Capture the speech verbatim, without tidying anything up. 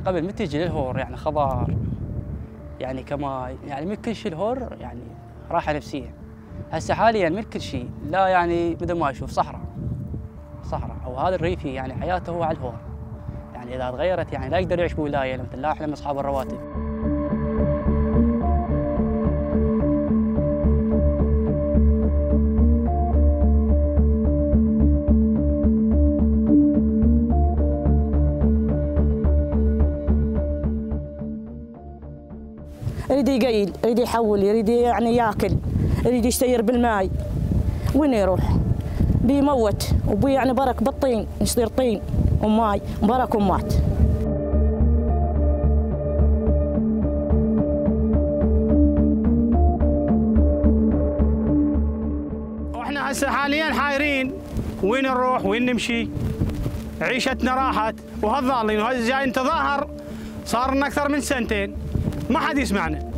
قبل من تجي للهور يعني خضار يعني كماي يعني من كل شيء الهور يعني راحه نفسيه. هسه حاليا من كل شيء لا يعني مثل ما اشوف صحراء صحراء او هذا الريفي يعني حياته هو على الهور. يعني اذا تغيرت يعني لا يقدر يعيش بولايه مثل لا احنا من اصحاب الرواتب. يريد يقيل، يريد يحول، يريد يعني ياكل، يريد يستير بالماء، وين يروح؟ بيموت وبي يعني برك بالطين، يصير طين وماي برك ومات. واحنا هسه حاليا حايرين وين نروح وين نمشي؟ عيشتنا راحت وهالظالين وهذا جاي نتظاهر صار لنا اكثر من سنتين ما حد يسمعنا.